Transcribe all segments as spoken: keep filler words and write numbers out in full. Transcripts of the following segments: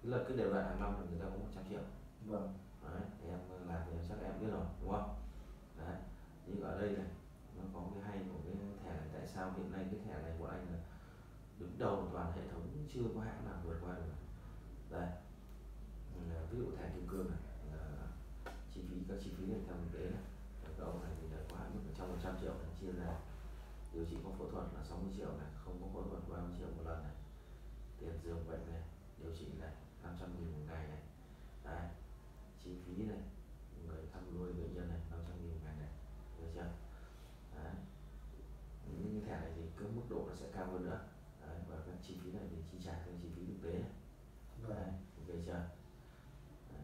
tức là cứ đều đặn hàng năm là người ta có một trăm triệu. Vâng. Đấy, thì em làm thì chắc em biết rồi đúng không? Đấy, nhưng ở đây này nó có cái hay của cái thẻ này, tại sao hiện nay cái thẻ này của anh là đứng đầu toàn hệ thống, chưa có hãng nào vượt qua được. Đây, ví dụ thẻ kim cương này là chi phí, các chi phí này theo thực tế này, các ông này thì đã có hạn mức ở trong một trăm triệu này, chia ra điều trị có phẫu thuật là sáu mươi triệu này, không có phẫu thuật ba mươi triệu một lần này, tiền giường bệnh này, điều trị này năm trăm nghìn một ngày này. Đấy, chi phí này, người thăm nuôi bệnh nhân này năm trăm nghìn một ngày này, được chưa? Đấy, những cái thẻ này thì cái mức độ nó sẽ cao hơn nữa. Đấy, và các chi phí này thì chi trả theo chi phí thực tế này. Đấy, ok chưa? Đấy.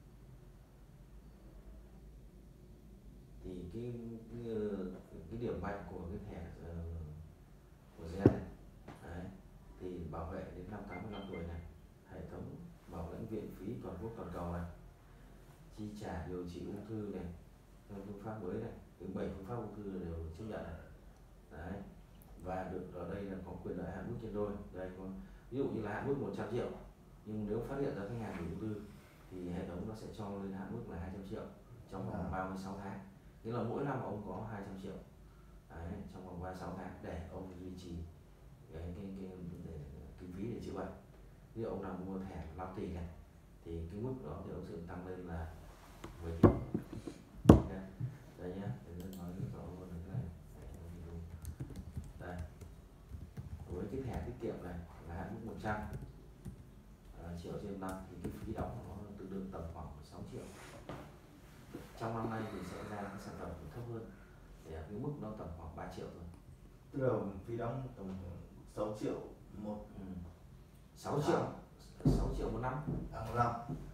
Thì cái, cái cái điểm mạnh của cái thẻ uh, của Gen này, đấy, thì bảo vệ đến năm tám mươi lăm tuổi này, hệ thống bảo lãnh viện phí toàn quốc toàn cầu này, chi trả điều trị ung thư này theo phương pháp mới này, đến bảy phương pháp ung thư đều được chấp nhận này. Đấy, và được ở đây là có quyền lợi hạn mức trên đôi. Đây có ví dụ như là hạn mức một trăm triệu, nhưng nếu phát hiện ra khách hàng bị ung thư thì hệ thống nó sẽ cho lên hạn mức là hai trăm triệu trong vòng ba mươi sáu tháng, nghĩa là mỗi năm ông có hai trăm triệu. Đấy, trong vòng ba mươi sáu tháng để ông duy trì cái cái cái để kinh phí để chữa bệnh. Ví dụ ông nào mua thẻ năm tỷ này thì cái mức đó thì ông sẽ tăng lên là mười tỷ. Okay. Đây nhá, để tôi nói rõ luôn cái này. Đây, với cái thẻ tiết kiệm này là hạn mức một trăm triệu trên năm thì cái phí đóng nó tương đương tầm khoảng sáu triệu. Trong năm nay thì sẽ ra cái sản phẩm thấp hơn, để cái mức nó tầm khoảng ba triệu thôi. Tức là phí đóng tầm sáu triệu một ừ. sáu triệu, sáu triệu một năm. À, một năm.